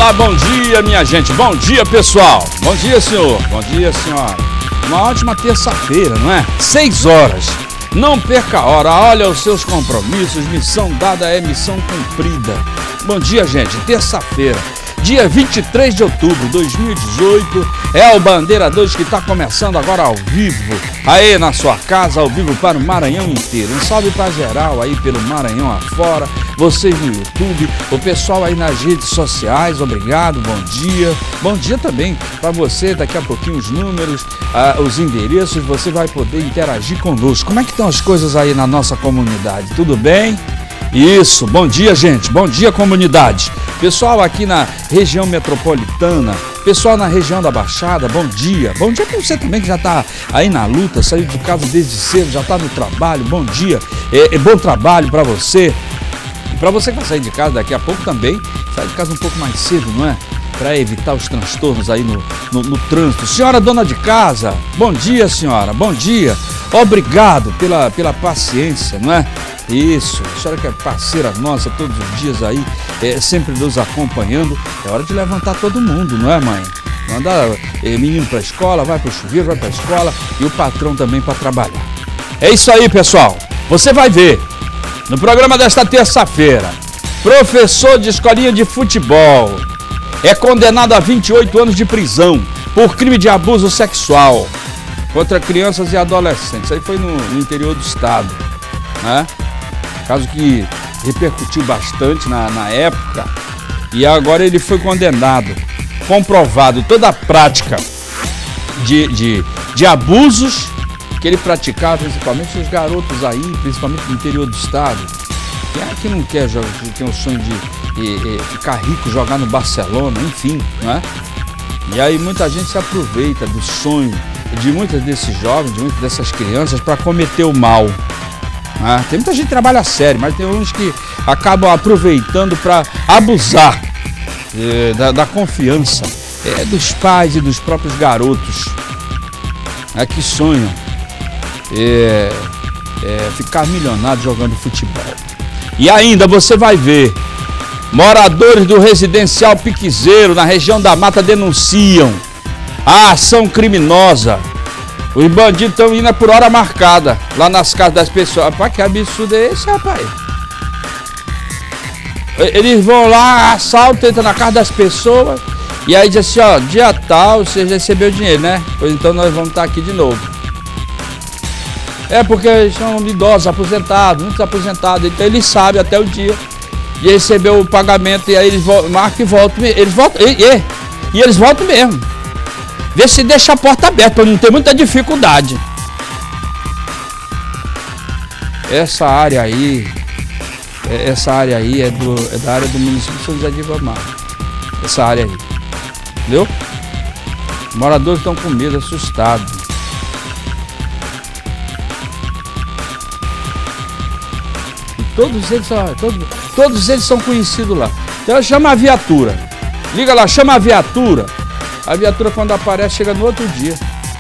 Olá, bom dia, minha gente. Bom dia, pessoal. Bom dia, senhor. Bom dia, senhora. Uma ótima terça-feira, não é? 6 horas. Não perca a hora. Olha os seus compromissos. Missão dada é missão cumprida. Bom dia, gente. Terça-feira, dia 23 de outubro de 2018. É o Bandeira 2 que está começando agora ao vivo. Aí na sua casa, ao vivo para o Maranhão inteiro. Um salve para geral aí pelo Maranhão afora. Vocês no YouTube, o pessoal aí nas redes sociais, obrigado, bom dia. Bom dia também para você, daqui a pouquinho os números, os endereços, você vai poder interagir conosco. Como é que estão as coisas aí na nossa comunidade? Tudo bem? Isso, bom dia, gente, bom dia, comunidade. Pessoal aqui na região metropolitana, pessoal na região da Baixada, bom dia. Bom dia para você também que já está aí na luta, saiu de casa desde cedo, já está no trabalho, bom dia. Bom trabalho para você. Para você que vai sair de casa daqui a pouco também, sai de casa um pouco mais cedo, não é? Para evitar os transtornos aí no trânsito. Senhora dona de casa, bom dia, senhora, bom dia. Obrigado pela paciência, não é? Isso, a senhora que é parceira nossa todos os dias aí, sempre nos acompanhando. É hora de levantar todo mundo, não é, mãe? Mandar menino para a escola, vai para o chuveiro, vai para a escola e o patrão também para trabalhar. É isso aí, pessoal. Você vai ver. No programa desta terça-feira, professor de escolinha de futebol é condenado a 28 anos de prisão por crime de abuso sexual contra crianças e adolescentes. Isso aí foi no interior do estado, né? Caso que repercutiu bastante na época e agora ele foi condenado, comprovado toda a prática de abusos que ele praticava, principalmente os garotos aí, principalmente no interior do estado. Quem é que não quer jogar, que tem o sonho de ficar rico, jogar no Barcelona, enfim, né? E aí muita gente se aproveita do sonho de muitos desses jovens, de muitas dessas crianças para cometer o mal. Né? Tem muita gente que trabalha sério, mas tem uns que acabam aproveitando para abusar da confiança dos pais e dos próprios garotos que sonham ficar milionário jogando futebol. E ainda você vai ver, moradores do residencial Piquezeiro, na região da Mata, denunciam a ação criminosa. Os bandidos estão indo por hora marcada, lá nas casas das pessoas. Rapaz, que absurdo é esse, rapaz? Eles vão lá, assaltam, entram na casa das pessoas, e aí diz assim, ó, dia tal, você já recebeu dinheiro, né? Pois então nós vamos estar aqui de novo. Porque eles são idosos, aposentados, muitos aposentados, então eles sabem até o dia de receber o pagamento, e aí eles marcam e voltam, eles voltam, e eles voltam mesmo. Vê se deixa a porta aberta, para não ter muita dificuldade. Essa área aí é da área do município de São José de Ribamar. Essa área aí, entendeu? Os moradores estão com medo, assustados. Todos eles são conhecidos lá. Então chama a viatura. Liga lá, chama a viatura. A viatura, quando aparece, chega no outro dia.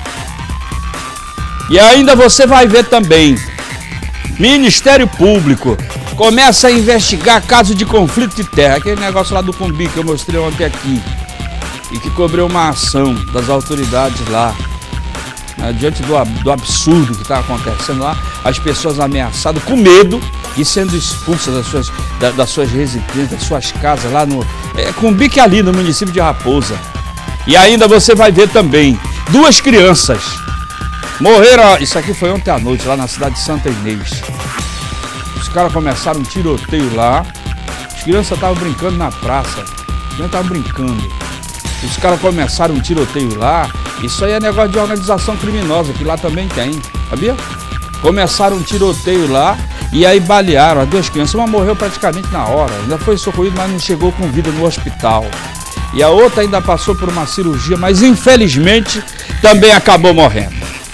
E ainda você vai ver também, Ministério Público começa a investigar caso de conflito de terra. Aquele negócio lá do Cumbi que eu mostrei ontem aqui. E que cobrou uma ação das autoridades lá. Diante do absurdo que está acontecendo lá, as pessoas ameaçadas, com medo, e sendo expulsas das suas residências, das suas casas lá no Cumbi, que é ali no município de Raposa. E ainda você vai ver também 2 crianças morreram. Isso aqui foi ontem à noite, lá na cidade de Santa Inês. Os caras começaram um tiroteio lá. As crianças estavam brincando na praça. As crianças estavam brincando. Os caras começaram um tiroteio lá. Isso aí é negócio de organização criminosa, que lá também tem, sabia? Começaram um tiroteio lá e aí balearam as 2 crianças. Uma morreu praticamente na hora, ainda foi socorrida, mas não chegou com vida no hospital. E a outra ainda passou por uma cirurgia, mas infelizmente também acabou morrendo.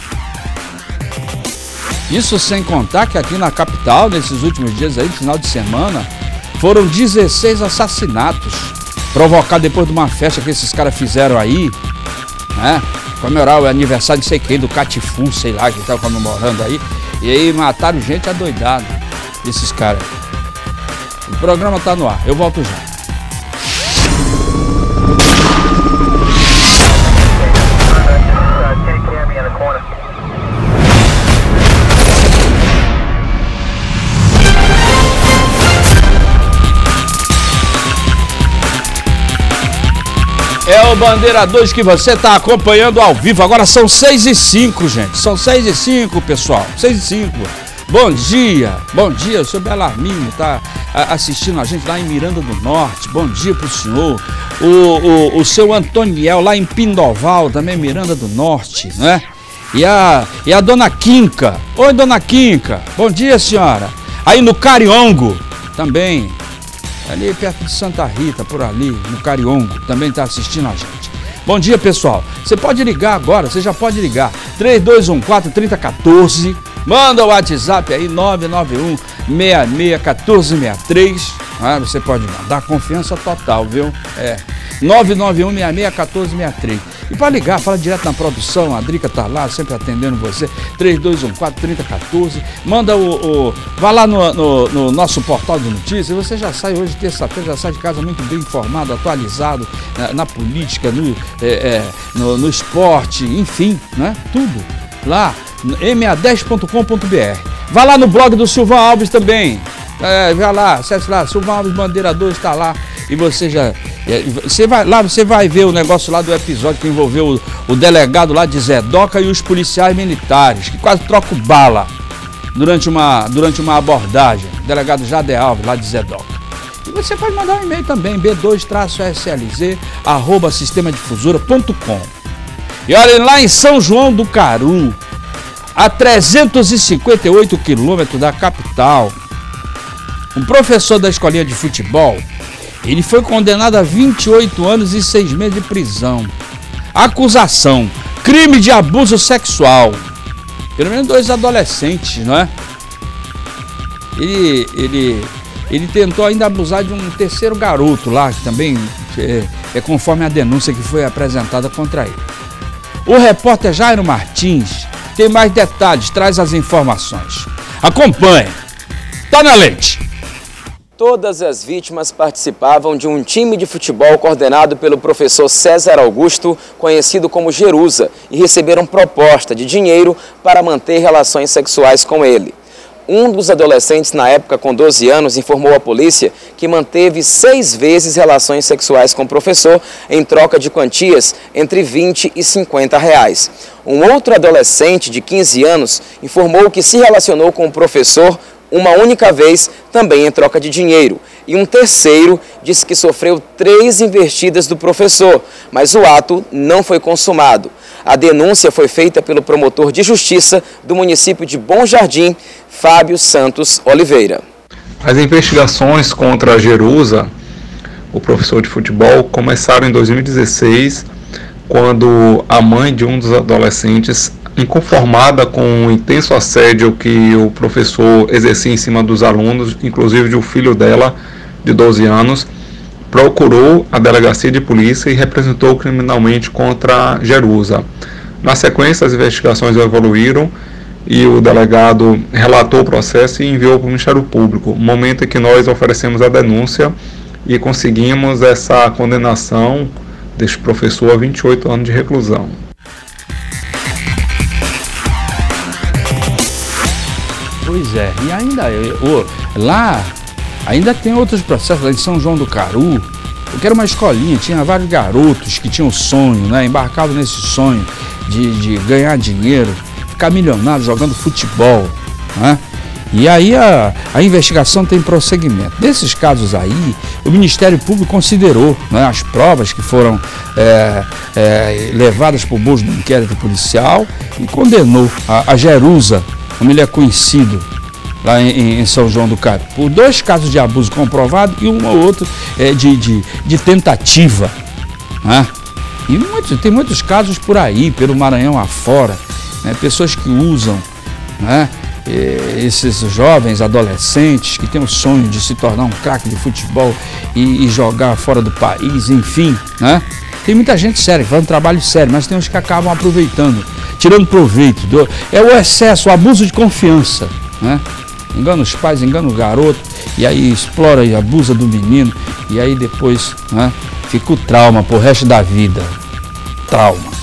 Isso sem contar que aqui na capital, nesses últimos dias aí, no final de semana, foram 16 assassinatos provocados depois de uma festa que esses caras fizeram aí, né? Comemorar o aniversário de sei quem, do Catifu, sei lá, que estava comemorando aí. E aí mataram gente adoidada, esses caras. O programa tá no ar, eu volto já. É o Bandeira 2 que você está acompanhando ao vivo. Agora são 6h05, gente. São 6h05, pessoal. 6h05. Bom dia. Bom dia. O seu Belarmino está assistindo a gente lá em Miranda do Norte. Bom dia para o senhor. O seu Antoniel lá em Pindoval, também Miranda do Norte, né? E a dona Quinca. Oi, dona Quinca. Bom dia, senhora. Aí no Cariongo, também. Ali perto de Santa Rita, por ali, no Cariongo, também está assistindo a gente. Bom dia, pessoal. Você pode ligar agora, você já pode ligar. 3214-3014. Manda o WhatsApp aí, 991-661463. Você pode mandar, confiança total, viu? 991-661463. E para ligar, fala direto na produção, a Drica tá lá, sempre atendendo você, 3214-3014. Manda vá lá no nosso portal de notícias, você já sai hoje, terça-feira, já sai de casa muito bem informado, atualizado na política, no esporte, enfim, né? Tudo lá, ma10.com.br. Vá lá no blog do Silvão Alves também. Vai lá, acesse lá, Silvão Alves Bandeira 2 está lá e você vai ver o negócio lá do episódio que envolveu o delegado lá de Zedoca e os policiais militares, que quase trocam bala durante uma abordagem, o delegado Jade Alves lá de Zedoca. E você pode mandar um e-mail também, b2-slz@sistemadifusora.com. E olha, lá em São João do Caru, a 358 quilômetros da capital, um professor da escolinha de futebol, ele foi condenado a 28 anos e 6 meses de prisão. Acusação: crime de abuso sexual. Pelo menos 2 adolescentes, não é? Ele tentou ainda abusar de um terceiro garoto lá, que também é conforme a denúncia que foi apresentada contra ele. O repórter Jairo Martins tem mais detalhes, traz as informações. Acompanhe. Tá na lente. Todas as vítimas participavam de um time de futebol coordenado pelo professor César Augusto, conhecido como Jerusa, e receberam proposta de dinheiro para manter relações sexuais com ele. Um dos adolescentes, na época com 12 anos, informou à polícia que manteve 6 vezes relações sexuais com o professor em troca de quantias entre 20 e 50 reais. Um outro adolescente de 15 anos informou que se relacionou com o professor uma única vez, também em troca de dinheiro. E um terceiro disse que sofreu 3 investidas do professor, mas o ato não foi consumado. A denúncia foi feita pelo promotor de justiça do município de Bom Jardim, Fábio Santos Oliveira. As investigações contra a Jerusa, o professor de futebol, começaram em 2016, quando a mãe de um dos adolescentes, inconformada com o intenso assédio que o professor exercia em cima dos alunos, inclusive de um filho dela, de 12 anos, procurou a delegacia de polícia e representou criminalmente contra Jerusa. Na sequência, as investigações evoluíram e o delegado relatou o processo e enviou para o Ministério Público, momento em que nós oferecemos a denúncia e conseguimos essa condenação deste professor a 28 anos de reclusão. Pois é, e ainda lá, ainda tem outros processos, lá em São João do Caru, porque era uma escolinha, tinha vários garotos que tinham sonho, né, embarcavam nesse sonho de ganhar dinheiro, ficar milionário jogando futebol, né? E aí a investigação tem prosseguimento. Nesses casos aí, o Ministério Público considerou, né, as provas que foram levadas para o bojo do inquérito policial e condenou a Jerusa, como ele é conhecido lá em São João do Caru, por 2 casos de abuso comprovado e um ou outro de tentativa, né? E tem muitos casos por aí, pelo Maranhão afora, né? Pessoas que usam, né, esses jovens adolescentes que têm o sonho de se tornar um craque de futebol e jogar fora do país, enfim, né? Tem muita gente séria, que faz um trabalho sério, mas tem uns que acabam aproveitando, tirando proveito. É o excesso, o abuso de confiança, né? Engana os pais, engana o garoto, e aí explora e abusa do menino, e aí depois, né, fica o trauma pro resto da vida. Trauma.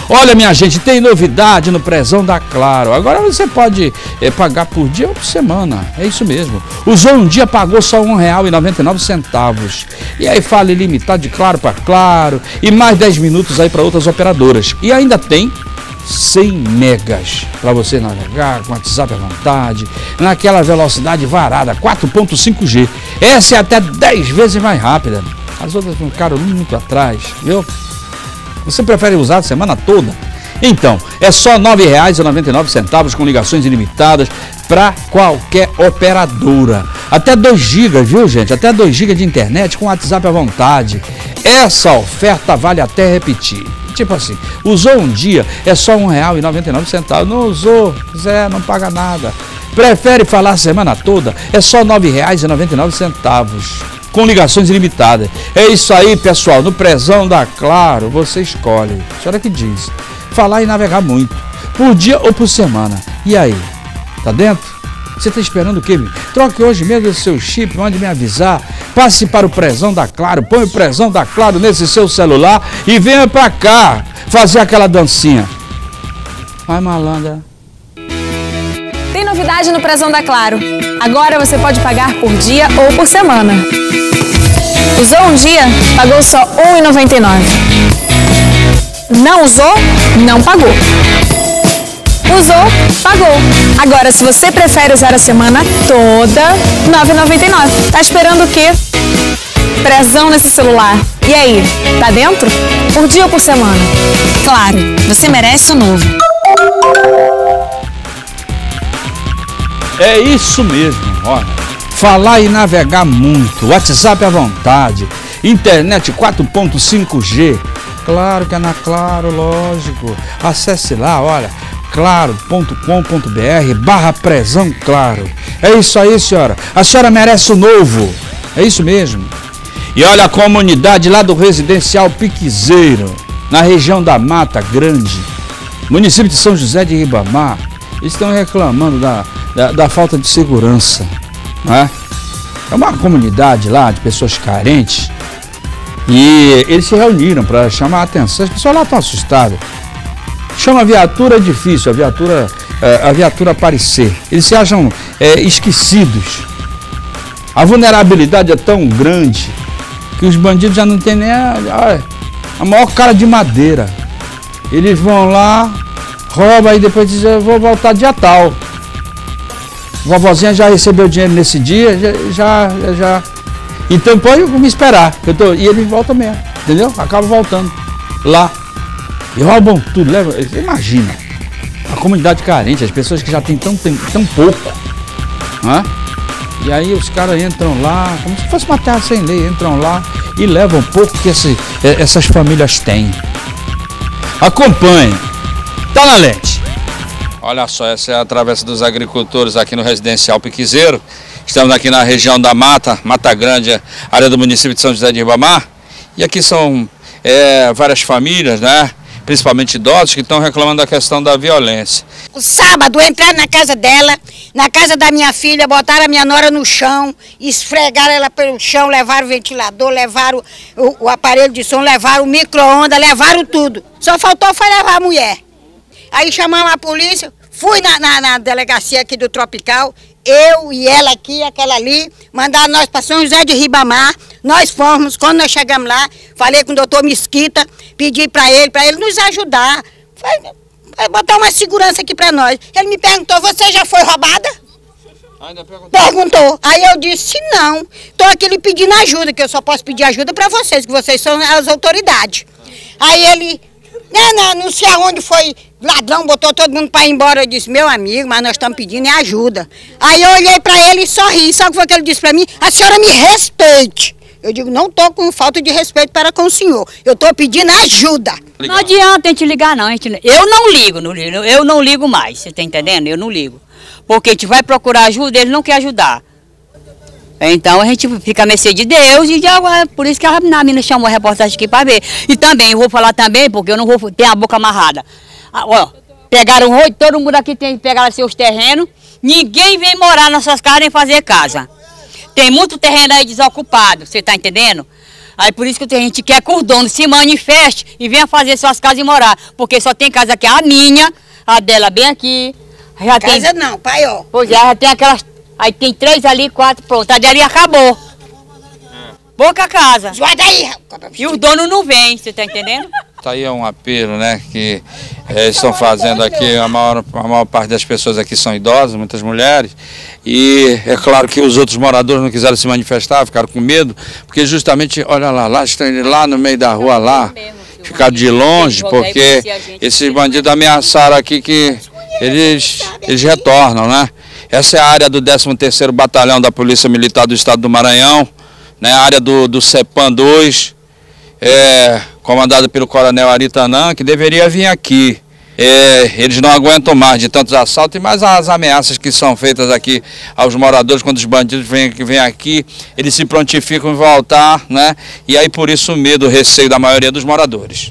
Olha, minha gente, tem novidade no Prezão da Claro. Agora você pode pagar por dia ou por semana. É isso mesmo. Usou um dia, pagou só R$ 1,99. E aí fala ilimitado de Claro para Claro e mais 10 minutos aí para outras operadoras. E ainda tem 100 megas para você navegar com WhatsApp à vontade, naquela velocidade varada, 4.5G. Essa é até 10 vezes mais rápida. As outras ficaram muito atrás, viu? Você prefere usar a semana toda? Então, é só R$ 9,99 com ligações ilimitadas para qualquer operadora. Até 2 GB, viu, gente? Até 2 GB de internet com WhatsApp à vontade. Essa oferta vale até repetir. Tipo assim, usou um dia, é só R$ 1,99. Não usou, Zé, não paga nada. Prefere falar a semana toda, é só R$ 9,99. Com ligações ilimitadas. É isso aí, pessoal. No Prezão da Claro, você escolhe. A senhora que diz. Falar e navegar muito. Por dia ou por semana. E aí? Tá dentro? Você tá esperando o quê? Troque hoje mesmo o seu chip, mande me avisar. Passe para o Prezão da Claro. Põe o Prezão da Claro nesse seu celular e venha pra cá fazer aquela dancinha. Vai, malandra. Tem novidade no Prezão da Claro. Agora você pode pagar por dia ou por semana. Usou um dia, pagou só R$ 1,99. Não usou, não pagou. Usou, pagou. Agora, se você prefere usar a semana toda, R$ 9,99. Tá esperando o quê? Prezão nesse celular. E aí, tá dentro? Por dia ou por semana? Claro, você merece o novo. É isso mesmo, olha. Falar e navegar muito, WhatsApp à vontade, internet 4.5G. Claro que é na Claro, lógico. Acesse lá, olha, claro.com.br/Prezão Claro. É isso aí, senhora. A senhora merece o novo. É isso mesmo. E olha a comunidade lá do Residencial Piquezeiro, na região da Mata Grande, município de São José de Ribamar. Eles estão reclamando da falta de segurança, né? É uma comunidade lá de pessoas carentes e eles se reuniram para chamar a atenção. As pessoas lá estão assustadas. Chama a viatura, é difícil a viatura aparecer. Eles se acham esquecidos. A vulnerabilidade é tão grande que os bandidos já não têm nem a maior cara de madeira. Eles vão lá, rouba e depois diz, eu vou voltar dia tal. Vovozinha já recebeu dinheiro nesse dia, já. Então pode me esperar. E eles voltam mesmo, entendeu? Acabam voltando lá. E roubam tudo, leva. Imagina. A comunidade carente, as pessoas que já têm tão pouco. Né? E aí os caras entram lá, como se fosse uma terra sem lei, entram lá e levam pouco que essas famílias têm. Acompanhe. Tá na lente. Olha só, essa é a Travessa dos Agricultores aqui no Residencial Piquezeiro. Estamos aqui na região da Mata Grande, área do município de São José de Ribamar. E aqui são várias famílias, né? Principalmente idosos, que estão reclamando da questão da violência. O sábado entraram na casa dela, na casa da minha filha, botaram a minha nora no chão, esfregaram ela pelo chão, levaram o ventilador, levaram o aparelho de som, levaram o micro-ondas, levaram tudo. Só faltou foi levar a mulher. Aí chamamos a polícia, fui na delegacia aqui do Tropical, eu e ela aqui, aquela ali, mandaram nós para São José de Ribamar. Nós fomos, quando nós chegamos lá, falei com o doutor Mesquita, pedi para ele nos ajudar, vai botar uma segurança aqui para nós. Ele me perguntou, você já foi roubada? Ainda perguntou. Aí eu disse, não, estou aqui lhe pedindo ajuda, que eu só posso pedir ajuda para vocês, que vocês são as autoridades. Aí ele, não sei aonde foi, ladrão, botou todo mundo para ir embora. Eu disse, meu amigo, mas nós estamos pedindo ajuda. Aí eu olhei para ele e sorri. Sabe o que foi que ele disse para mim? A senhora me respeite. Eu digo, não estou com falta de respeito para com o senhor. Eu estou pedindo ajuda. Não adianta a gente ligar, não. Eu não ligo, eu não ligo mais, você está entendendo? Eu não ligo. Porque a gente vai procurar ajuda, ele não quer ajudar. Então a gente fica à mercê de Deus e por isso que a mina chamou a reportagem aqui para ver. E também, eu vou falar também, porque eu não vou ter a boca amarrada. Ó, pegaram todo mundo aqui pegaram seus terrenos, ninguém vem morar nessas casas nem fazer casa. Tem muito terreno aí desocupado, você está entendendo? Aí por isso que a gente quer que os donos se manifestem e venham fazer suas casas e morar. Porque só tem casa aqui, a minha, a dela bem aqui. Já casa tem... não, pai, ó. Pois é, já tem aquelas... Aí tem 3 ali, 4, pronto. A dali acabou. Pouca casa. Vai daí. E os donos não vêm, você tá entendendo? Tá aí um apelo, né, que estão fazendo aqui, a maior parte das pessoas aqui são idosas, muitas mulheres, e é claro que os outros moradores não quiseram se manifestar, ficaram com medo, porque justamente, olha lá estão lá no meio da rua lá, ficaram de longe, porque esses bandidos ameaçaram aqui que eles retornam, né? Essa é a área do 13º Batalhão da Polícia Militar do Estado do Maranhão, né, a área do CEPAM 2, comandada pelo Coronel Aritanã, que deveria vir aqui. Eles não aguentam mais de tantos assaltos e mais as ameaças que são feitas aqui aos moradores quando os bandidos vêm aqui, eles se prontificam em voltar, né? E aí por isso o medo, o receio da maioria dos moradores.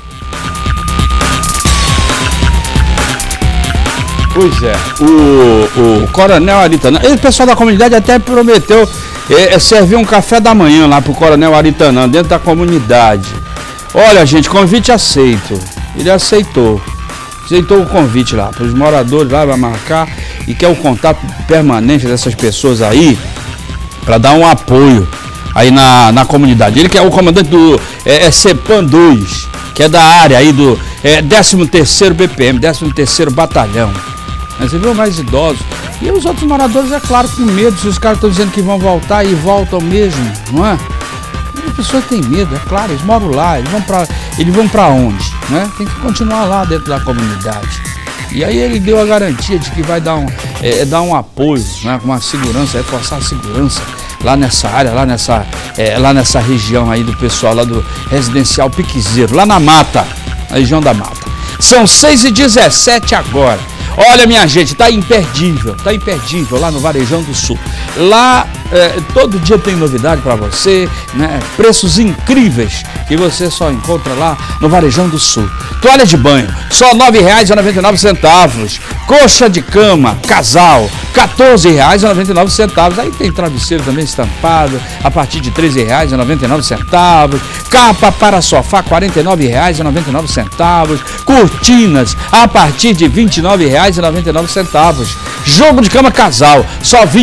Pois é, o Coronel Aritanã, o pessoal da comunidade até prometeu servir um café da manhã lá para o Coronel Aritanã, dentro da comunidade. Olha, gente, convite aceito. Ele aceitou o convite lá, para os moradores lá, vai marcar, e quer o contato permanente dessas pessoas aí, para dar um apoio aí na comunidade. Ele que é o comandante do CEPAM 2, que é da área aí do 13º BPM, 13º Batalhão. Você viu, mais idosos. E os outros moradores, é claro, com medo, se os caras estão dizendo que vão voltar e voltam mesmo, não é? E a pessoa tem medo, é claro, eles moram lá, eles vão pra onde, né? Tem que continuar lá dentro da comunidade. E aí ele deu a garantia de que vai dar um apoio, né, com uma segurança, reforçar a segurança lá nessa área, lá nessa região aí do pessoal lá do Residencial Piquezeiro, lá na Mata, na região da Mata. São 6h17 agora. Olha, minha gente, tá imperdível lá no Varejão do Sul. Lá todo dia tem novidade para você, né? Preços incríveis que você só encontra lá no Varejão do Sul. Toalha de banho, só R$ 9,99. Coxa de cama, casal, R$ 14,99. Aí tem travesseiro também estampado, a partir de R$ 13,99. Capa para sofá, R$ 49,99. Cortinas, a partir de R$ 29,99. Jogo de cama casal, só R$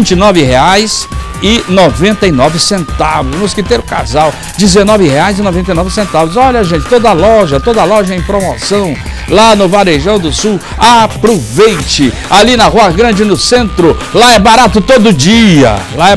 29,99. Mosquiteiro casal, R$ 19,99. Olha, gente, toda loja em promoção lá no Varejão do Sul. Aproveite! Ali na Rua Grande, no centro, lá é barato todo dia.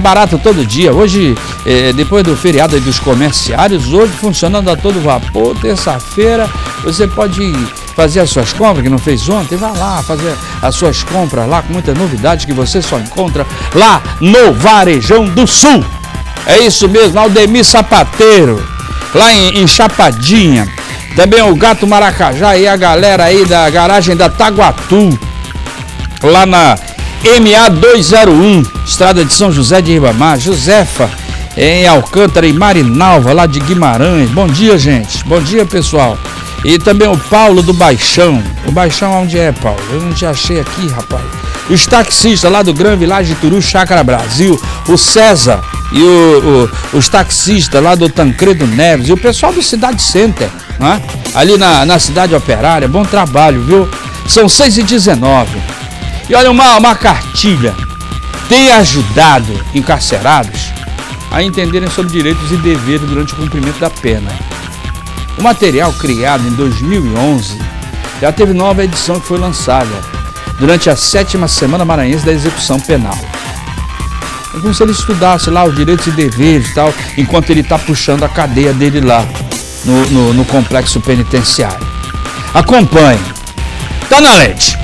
Hoje, depois do feriado dos comerciários, hoje funcionando a todo vapor. Terça-feira, você pode fazer as suas compras, que não fez ontem, vai lá fazer as suas compras lá, com muitas novidades que você só encontra lá no Varejão do Sul. É isso mesmo, Aldemir Sapateiro, lá em Chapadinha. Também o Gato Maracajá e a galera aí da garagem da Taguatu, lá na MA 201, Estrada de São José de Ribamar. Josefa, em Alcântara e Marinalva, lá de Guimarães. Bom dia, gente. Bom dia, pessoal. E também o Paulo do Baixão. O Baixão onde é, Paulo? Eu não te achei aqui, rapaz. Os taxistas lá do Gran Village Turu, Chácara Brasil. O César e os taxistas lá do Tancredo Neves. E o pessoal do Cidade Center, né? Ali na Cidade Operária. Bom trabalho, viu? São 6h19. E olha, uma cartilha tem ajudado encarcerados a entenderem sobre direitos e deveres durante o cumprimento da pena. O material criado em 2011 já teve nova edição que foi lançada durante a 7ª Semana Maranhense da Execução Penal. É como se ele estudasse lá os direitos e deveres e tal, enquanto ele está puxando a cadeia dele lá no complexo penitenciário. Acompanhe. Tá na LED.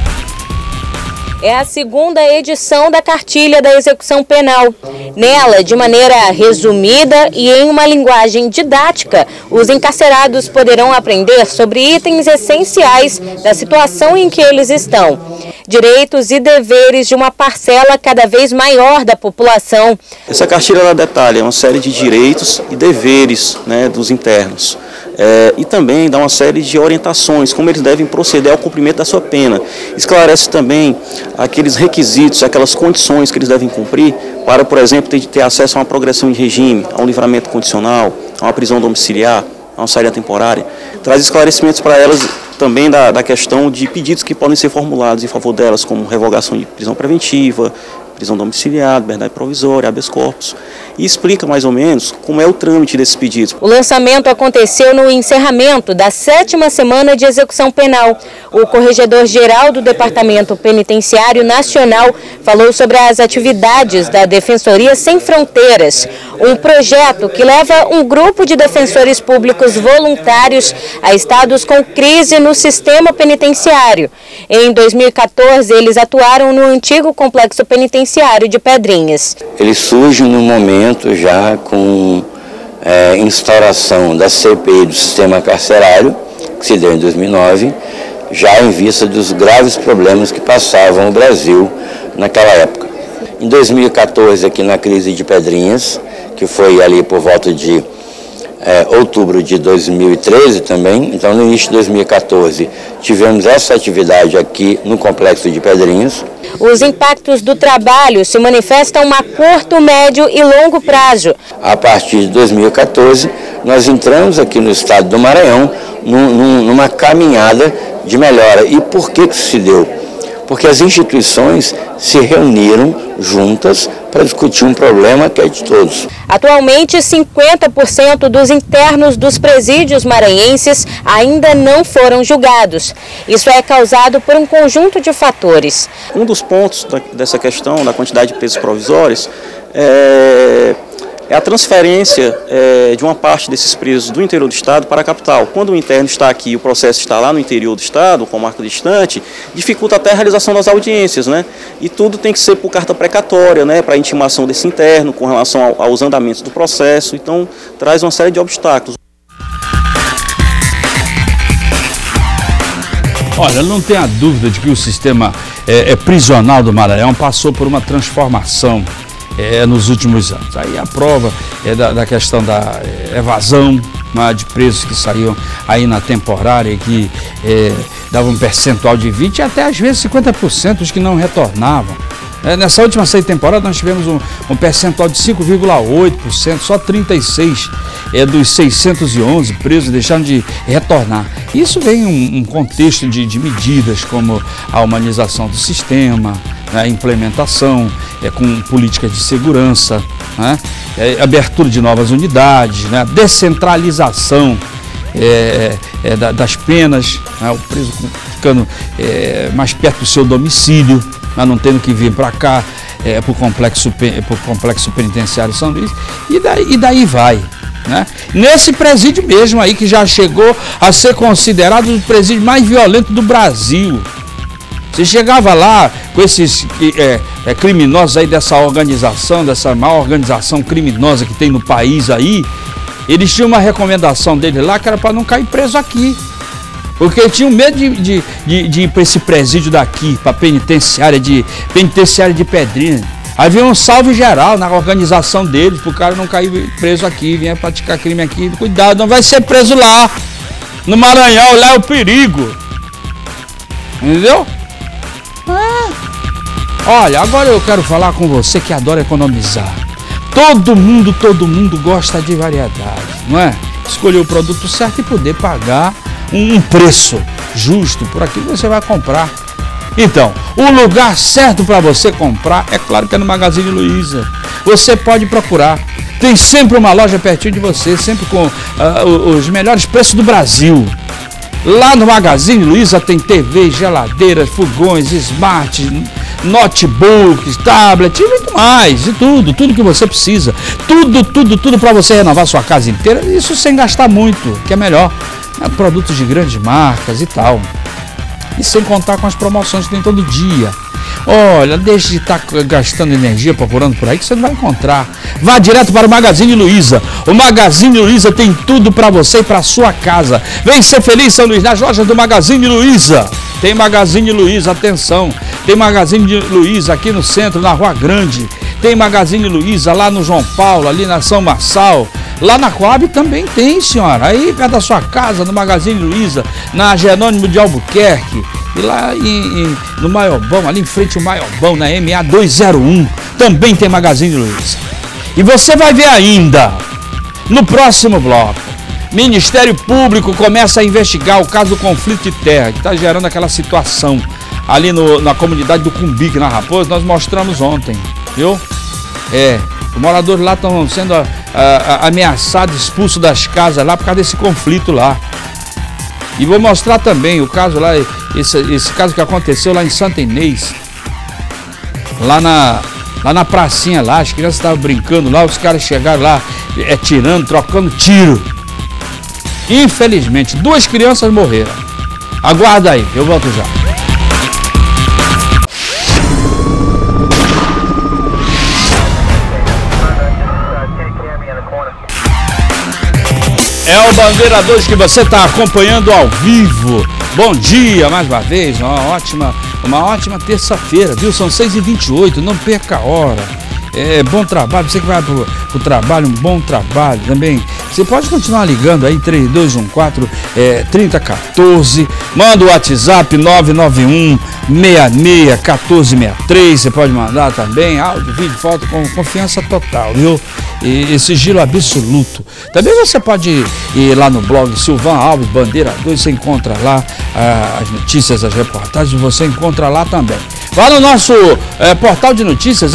É a 2ª edição da cartilha da execução penal. Nela, de maneira resumida e em uma linguagem didática, os encarcerados poderão aprender sobre itens essenciais da situação em que eles estão. Direitos e deveres de uma parcela cada vez maior da população. Essa cartilha ela detalha uma série de direitos e deveres, né, dos internos. E também dá uma série de orientações, como eles devem proceder ao cumprimento da sua pena. Esclarece também aqueles requisitos, aquelas condições que eles devem cumprir para, por exemplo, ter acesso a uma progressão de regime, a um livramento condicional, a uma prisão domiciliar, a uma saída temporária. Traz esclarecimentos para elas também da questão de pedidos que podem ser formulados em favor delas, como revogação de prisão preventiva, prisão domiciliar, liberdade provisória, habeas corpus, e explica mais ou menos como é o trâmite desses pedidos. O lançamento aconteceu no encerramento da 7ª semana de execução penal. O corregedor-geral do Departamento Penitenciário Nacional falou sobre as atividades da Defensoria Sem Fronteiras, um projeto que leva um grupo de defensores públicos voluntários a estados com crise no sistema penitenciário. Em 2014, eles atuaram no antigo complexo penitenciário de Pedrinhas. Ele surge no momento já com instauração da CPI do sistema carcerário, que se deu em 2009, já em vista dos graves problemas que passavam o Brasil naquela época. Em 2014, aqui na crise de Pedrinhas, que foi ali por volta de outubro de 2013 também, então no início de 2014 tivemos essa atividade aqui no Complexo de Pedrinhas. Os impactos do trabalho se manifestam a curto, médio e longo prazo. A partir de 2014, nós entramos aqui no estado do Maranhão numa caminhada de melhora. E por que isso se deu? Porque as instituições se reuniram juntas para discutir um problema que é de todos. Atualmente, 50% dos internos dos presídios maranhenses ainda não foram julgados. Isso é causado por um conjunto de fatores. Um dos pontos dessa questão da quantidade de presos provisórios é a transferência de uma parte desses presos do interior do estado para a capital. Quando o interno está aqui e o processo está lá no interior do estado, com marca distante, dificulta até a realização das audiências, né? E tudo tem que ser por carta precatória, né? Para a intimação desse interno, com relação aos andamentos do processo. Então, traz uma série de obstáculos. Olha, não tenha dúvida de que o sistema prisional do Maranhão passou por uma transformação nos últimos anos. Aí a prova da questão da evasão, né, de presos que saíam aí na temporária, que davam um percentual de 20% e até às vezes 50% os que não retornavam. Nessa última saída temporada nós tivemos um percentual de 5,8%, só 36 dos 611 presos deixaram de retornar. Isso vem um contexto de medidas como a humanização do sistema, a implementação com políticas de segurança, né, abertura de novas unidades, né, descentralização das penas, né, o preso ficando mais perto do seu domicílio, mas não tendo que vir para cá para o complexo penitenciário São Luís, e daí vai. Né? Nesse presídio mesmo aí, que já chegou a ser considerado o presídio mais violento do Brasil. Você chegava lá com esses criminosos aí dessa organização, dessa maior organização criminosa que tem no país aí, eles tinham uma recomendação dele lá que era para não cair preso aqui. Porque tinham medo de ir para esse presídio daqui, para a penitenciária de Pedrinhas. Havia um salve geral na organização deles, para o cara não cair preso aqui, vinha praticar crime aqui. Cuidado, não vai ser preso lá, no Maranhão, lá é o perigo. Entendeu? Olha, agora eu quero falar com você que adora economizar. Todo mundo gosta de variedade, não é? Escolher o produto certo e poder pagar um preço justo por aquilo que você vai comprar. Então, o lugar certo para você comprar, é claro que é no Magazine Luiza. Você pode procurar. Tem sempre uma loja pertinho de você, sempre com os melhores preços do Brasil. Lá no Magazine Luiza tem TV, geladeiras, fogões, smart, notebooks, tablet e muito mais. E tudo que você precisa. Tudo para você renovar sua casa inteira. Isso sem gastar muito, que é melhor. Produtos de grandes marcas e tal. E sem contar com as promoções que tem todo dia. Olha, deixe de estar gastando energia procurando por aí, que você não vai encontrar. Vá direto para o Magazine Luiza. O Magazine Luiza tem tudo para você e para sua casa. Vem ser feliz, São Luís, nas lojas do Magazine Luiza. Tem Magazine Luiza, atenção. Tem Magazine Luiza aqui no centro, na Rua Grande. Tem Magazine Luiza lá no João Paulo, ali na São Marçal. Lá na Coab também tem, senhora. Aí perto da sua casa, no Magazine Luiza, na Jerônimo de Albuquerque. E lá no Maiobão, ali em frente ao Maiobão, na MA 201, também tem Magazine Luiza. E você vai ver ainda, no próximo bloco, Ministério Público começa a investigar o caso do conflito de terra, que está gerando aquela situação ali na comunidade do Cumbique, na Raposa. Nós mostramos ontem, viu? Os moradores lá estão sendo ameaçados, expulsos das casas lá por causa desse conflito lá. E vou mostrar também o caso lá, esse caso que aconteceu lá em Santa Inês, lá na pracinha lá, as crianças estavam brincando lá, os caras chegaram lá tirando, trocando tiro. Infelizmente, 2 crianças morreram. Aguarda aí, eu volto já. É o Bandeira 2 que você está acompanhando ao vivo. Bom dia, mais uma vez, uma ótima terça-feira, viu? São 6h28, não perca a hora. Bom trabalho, você que vai pro trabalho, um bom trabalho também. Você pode continuar ligando aí, 3214-3014. Manda o WhatsApp 991-661463. Você pode mandar também áudio, vídeo, foto com confiança total, viu? E sigilo absoluto. Também você pode ir lá no blog Silvan Alves Bandeira 2, você encontra lá as notícias, as reportagens, você encontra lá também. Vá no nosso portal de notícias,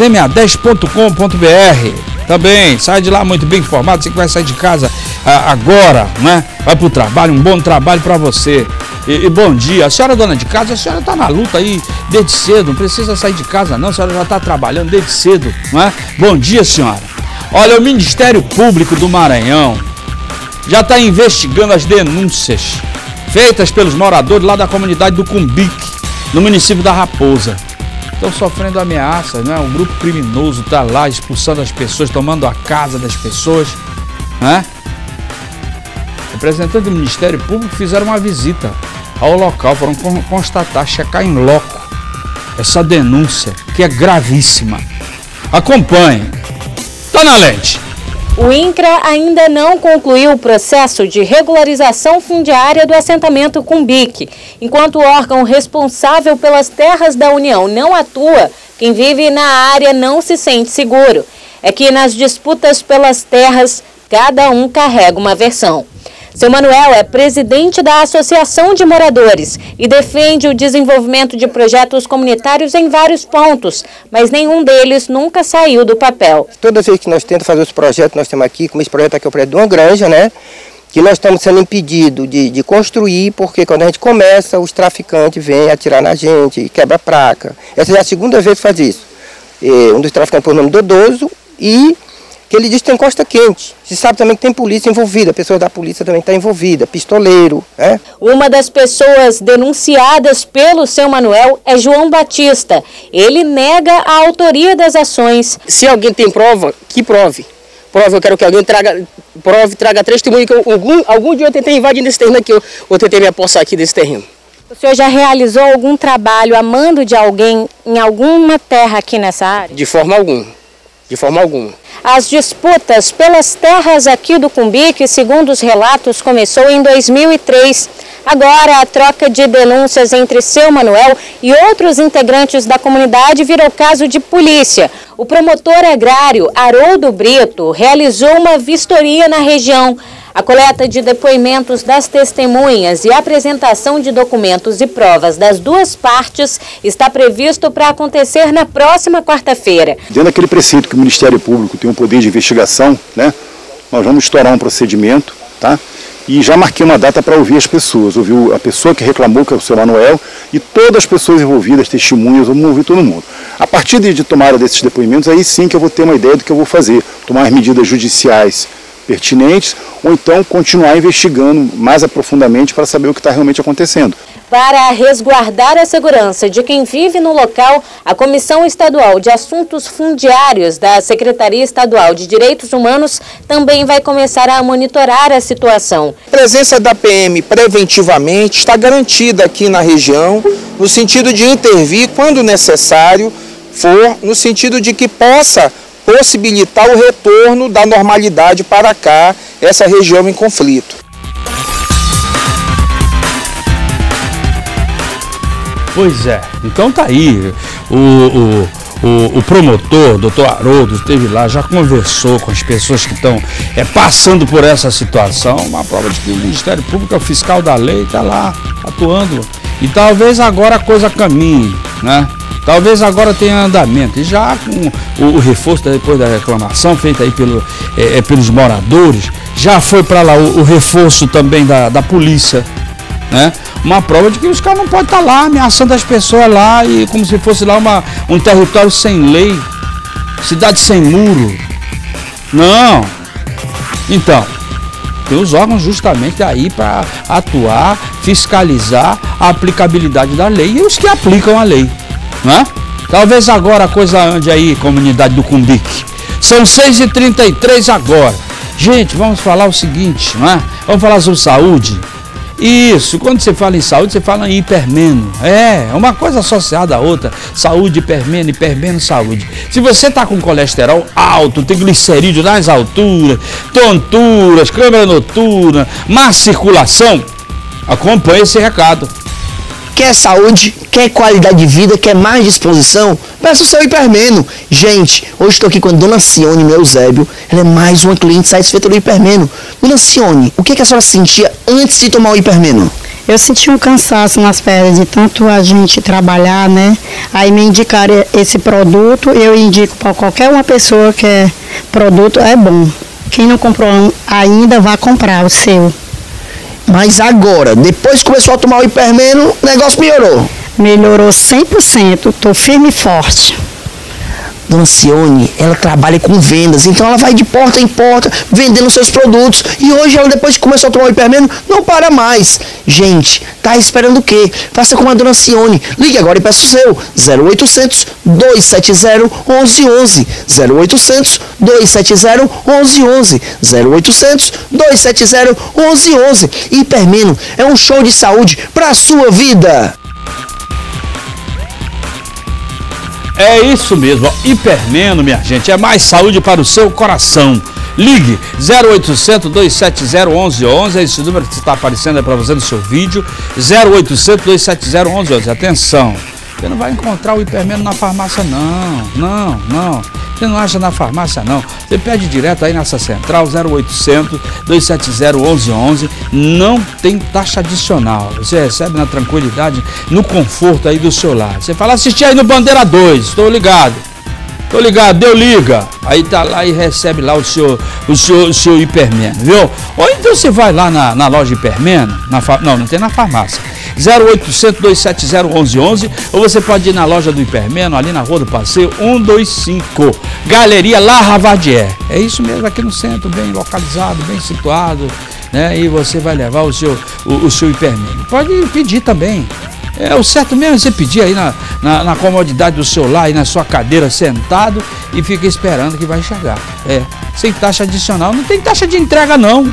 ma10.com.br. Também, sai de lá muito bem informado, você que vai sair de casa agora, né? Vai pro trabalho, um bom trabalho para você. E bom dia, a senhora dona de casa, a senhora tá na luta aí desde cedo, não precisa sair de casa não, a senhora já tá trabalhando desde cedo, não é? Bom dia, senhora. Olha, o Ministério Público do Maranhão já está investigando as denúncias feitas pelos moradores lá da comunidade do Cumbique, no município da Raposa. Estão sofrendo ameaças, né? Um grupo criminoso está lá expulsando as pessoas, tomando a casa das pessoas, né? Representantes do Ministério Público fizeram uma visita ao local, foram constatar, checar em loco essa denúncia, que é gravíssima. Acompanhe. Tá na lente. O INCRA ainda não concluiu o processo de regularização fundiária do assentamento Cumbique. Enquanto o órgão responsável pelas terras da União não atua, quem vive na área não se sente seguro. É que nas disputas pelas terras, cada um carrega uma versão. Seu Manuel é presidente da Associação de Moradores e defende o desenvolvimento de projetos comunitários em vários pontos, mas nenhum deles nunca saiu do papel. Toda vez que nós tentamos fazer os projetos, nós temos aqui, como esse projeto aqui é o projeto de uma granja, né? Que nós estamos sendo impedidos de construir, porque quando a gente começa, os traficantes vêm atirar na gente, quebra a placa. Essa já é a segunda vez que faz isso. Um dos traficantes por nome Dodoso e que ele diz que tem costa quente. Se sabe também que tem polícia envolvida, pessoas da polícia também estão envolvidas, pistoleiro, né? Uma das pessoas denunciadas pelo seu Manuel é João Batista. Ele nega a autoria das ações. Se alguém tem prova, que prove. Eu quero que alguém traga 3 testemunhos que algum dia eu tentei invadir nesse terreno aqui, eu tentei me apossar aqui desse terreno. O senhor já realizou algum trabalho a mando de alguém em alguma terra aqui nessa área? De forma alguma. As disputas pelas terras aqui do Cumbique, segundo os relatos, começou em 2003. Agora, a troca de denúncias entre seu Manuel e outros integrantes da comunidade virou caso de polícia. O promotor agrário Haroldo Brito realizou uma vistoria na região. A coleta de depoimentos das testemunhas e a apresentação de documentos e provas das duas partes está previsto para acontecer na próxima quarta-feira. Dentro daquele preceito que o Ministério Público tem um poder de investigação, né? Nós vamos estourar um procedimento, tá? E já marquei uma data para ouvir as pessoas. Ouvi a pessoa que reclamou, que é o seu Manuel, e todas as pessoas envolvidas, testemunhas, vamos ouvir todo mundo. A partir de tomada desses depoimentos, aí sim que eu vou ter uma ideia do que eu vou fazer. Tomar as medidas judiciais pertinentes, ou então continuar investigando mais aprofundadamente para saber o que está realmente acontecendo. Para resguardar a segurança de quem vive no local, a Comissão Estadual de Assuntos Fundiários da Secretaria Estadual de Direitos Humanos também vai começar a monitorar a situação. A presença da PM preventivamente está garantida aqui na região, no sentido de intervir quando necessário for, no sentido de que possa possibilitar o retorno da normalidade para cá, essa região em conflito. Pois é, então tá aí, o promotor, doutor Haroldo, esteve lá, já conversou com as pessoas que estão passando por essa situação, uma prova de que o Ministério Público é o fiscal da lei, está lá atuando, e talvez agora a coisa caminhe, né? Talvez agora tenha andamento, e já com o reforço depois da reclamação feita aí pelos moradores, já foi para lá o reforço também da polícia, né? Uma prova de que os caras não podem estar lá ameaçando as pessoas lá e como se fosse lá um território sem lei, cidade sem muro. Não. Então, tem os órgãos justamente aí para atuar, fiscalizar a aplicabilidade da lei e os que aplicam a lei, né? Talvez agora a coisa ande aí, comunidade do Cumbique. São 6h33 agora. Gente, vamos falar o seguinte, não é? Vamos falar sobre saúde. Isso, quando você fala em saúde, você fala em hipermeno. É uma coisa associada à outra. Saúde, hipermeno, saúde. Se você está com colesterol alto, tem glicerídeo nas alturas, tonturas, câmera noturna, má circulação, acompanhe esse recado. Quer saúde, quer qualidade de vida, quer mais disposição? Peça o seu hipermeno. Gente, hoje estou aqui com a Dona Cione, meu Eusébio. Ela é mais uma cliente satisfeita do hipermeno. Dona Cione, o que a senhora sentia antes de tomar o hipermeno? Eu senti um cansaço nas pernas de tanto a gente trabalhar, né? Aí me indicaram esse produto, eu indico para qualquer uma pessoa que produto é bom. Quem não comprou ainda, vá comprar o seu. Mas agora, depois que começou a tomar o hipermeno, o negócio melhorou? Melhorou 100%, estou firme e forte. Dona Cione, ela trabalha com vendas, então ela vai de porta em porta vendendo seus produtos. E hoje ela, depois que começou a tomar o hipermeno, não para mais. Gente, tá esperando o quê? Faça como a Dona Cione. Ligue agora e peça o seu. 0800 270 1111. 0800 270 1111. 0800 270 1111. Hipermeno é um show de saúde para a sua vida. É isso mesmo, ó. Hipermeno, minha gente, é mais saúde para o seu coração. Ligue 0800 270 1111, esse número que está aparecendo para você no seu vídeo, 0800 270 1111. Atenção, você não vai encontrar o hipermeno na farmácia não. Você não acha na farmácia não. Você pede direto aí nessa central, 0800 270 1111. Não tem taxa adicional. Você recebe na tranquilidade, no conforto aí do seu lar. Você fala, assisti aí no Bandeira 2, estou ligado, deu liga. Aí tá lá e recebe lá o seu hipermeno, viu? Ou então você vai lá na loja hipermeno, não tem na farmácia. 0800 270 1111, ou você pode ir na loja do hipermeno, ali na Rua do Passeio 125, Galeria La Ravadier. É isso mesmo, aqui no centro, bem localizado, bem situado, né? E você vai levar o seu hipermeno. Pode pedir também. É o certo mesmo é você pedir aí na comodidade do seu lar, aí na sua cadeira sentado e fica esperando que vai chegar. Sem taxa adicional. Não tem taxa de entrega não.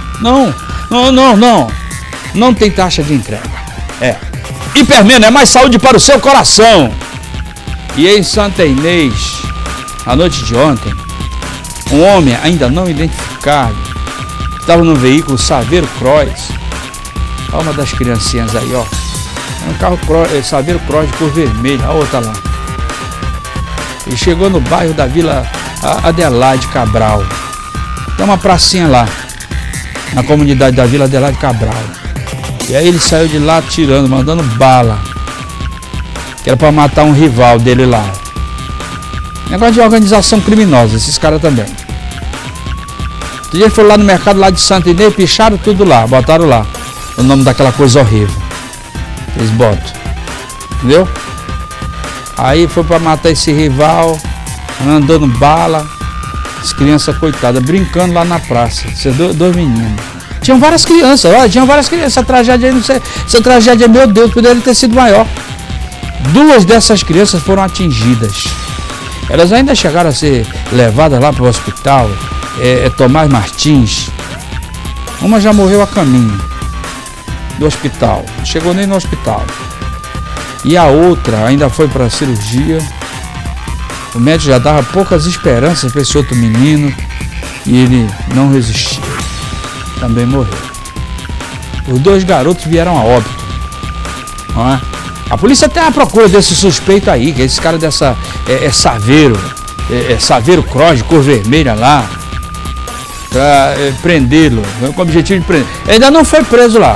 Não tem taxa de entrega. Hipermeno é mais saúde para o seu coração. E em Santa Inês, na noite de ontem, um homem ainda não identificado, que estava no veículo Saveiro Cross. Olha uma das criancinhas aí, ó. Um carro Saveiro Cross de cor vermelha, a outra lá. E chegou no bairro da Vila Adelaide Cabral. Tem uma pracinha lá, na comunidade da Vila Adelaide Cabral. E aí ele saiu de lá atirando, mandando bala. Que era para matar um rival dele lá. Negócio de organização criminosa, esses caras também. Outro dia ele foi lá no mercado lá de Santa Inês, picharam tudo lá, botaram lá o nome daquela coisa horrível. Eles botam, entendeu? Aí foi para matar esse rival, andando bala, as crianças coitadas, brincando lá na praça, dois meninos. Tinham várias crianças, essa tragédia aí, não sei, essa tragédia, meu Deus, poderia ter sido maior. 2 dessas crianças foram atingidas. Elas ainda chegaram a ser levadas lá para o hospital, Tomás Martins. Uma já morreu a caminho do hospital, não chegou nem no hospital. E a outra ainda foi para a cirurgia O médico já dava poucas esperanças para esse outro menino e ele não resistiu. Também morreu. Os 2 garotos vieram a óbito. Não é? A polícia tem a procura desse suspeito aí, que é esse cara dessa Saveiro. Saveiro Cross, de cor vermelha lá. Pra prendê-lo, com o objetivo de prender. Ainda não foi preso lá.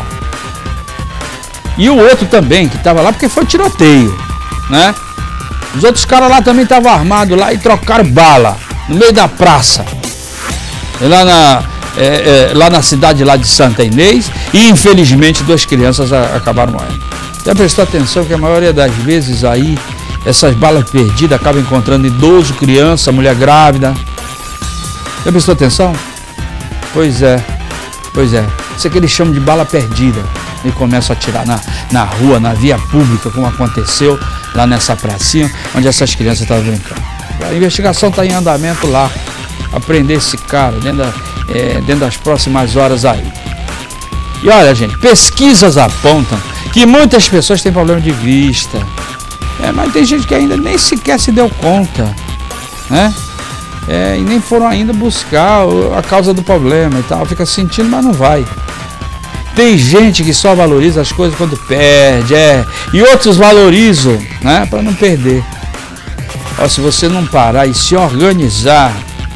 E o outro também, que estava lá, porque foi tiroteio, né? Os outros caras lá também estavam armados lá e trocaram bala no meio da praça. Lá na cidade lá de Santa Inês. E infelizmente 2 crianças acabaram morrendo. Já prestou atenção que a maioria das vezes aí, essas balas perdidas acabam encontrando idoso, criança, mulher grávida. Já prestou atenção? Pois é. Isso é que eles chamam de bala perdida. E começam a atirar na rua, na via pública, como aconteceu lá nessa pracinha, onde essas crianças estavam brincando. A investigação está em andamento lá, a prender esse cara dentro das próximas horas aí. E olha, gente, pesquisas apontam que muitas pessoas têm problema de vista. Mas tem gente que ainda nem sequer se deu conta, né? E nem foram ainda buscar a causa do problema e tal. Fica sentindo, mas não vai. Tem gente que só valoriza as coisas quando perde, e outros valorizam, né, para não perder. Se você não parar e se organizar,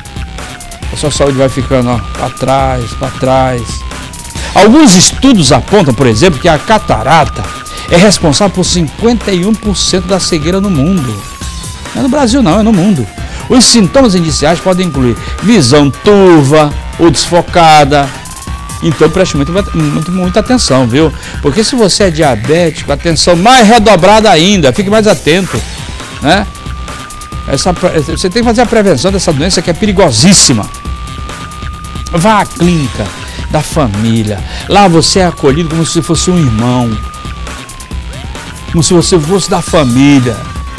a sua saúde vai ficando para trás. Alguns estudos apontam, por exemplo, que a catarata é responsável por 51% da cegueira no mundo. Não é no Brasil não, é no mundo. Os sintomas iniciais podem incluir visão turva ou desfocada. Então preste muita atenção, viu? Porque se você é diabético, atenção mais redobrada ainda, fique mais atento, né? Você tem que fazer a prevenção dessa doença que é perigosíssima. Vá à clínica da família. Lá você é acolhido como se fosse um irmão. Como se você fosse da família.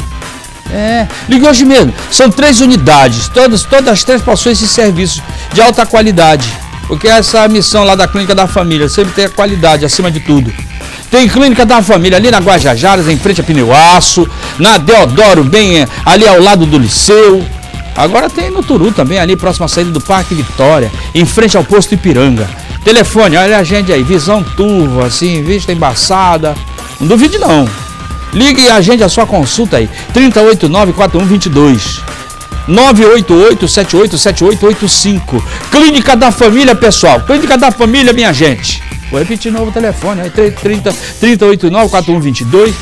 Ligue hoje mesmo. São 3 unidades. Todas as 3 possuem esses serviços de alta qualidade. Porque essa é a missão lá da Clínica da Família, sempre ter a qualidade acima de tudo. Tem Clínica da Família ali na Guajajaras, em frente a Pneuaço, na Deodoro, bem ali ao lado do Liceu. Agora tem no Turu também, ali próximo à saída do Parque Vitória, em frente ao posto Ipiranga. Telefone, olha a gente aí, visão turva, assim, vista embaçada. Não duvide não. Ligue e agende a sua consulta aí, 3089-4122. 988-787885. Clínica da Família, pessoal. Clínica da Família, minha gente. Vou repetir de novo o telefone. 3089-4122.